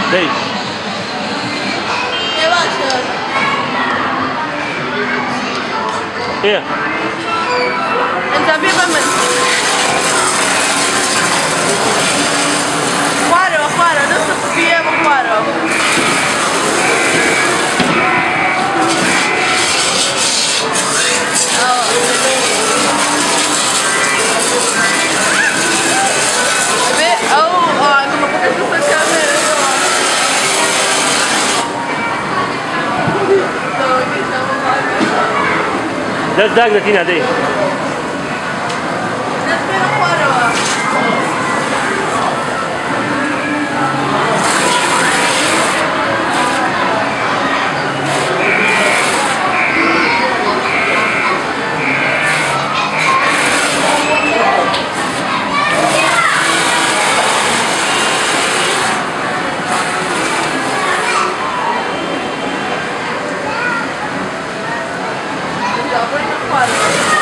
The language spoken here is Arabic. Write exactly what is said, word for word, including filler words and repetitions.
Dei. ¿Qué va a hacer? ايه؟ انت في من Cuaro, cuaro, non so spiego cuaro. ده الدقنة تينا دي. Quatro.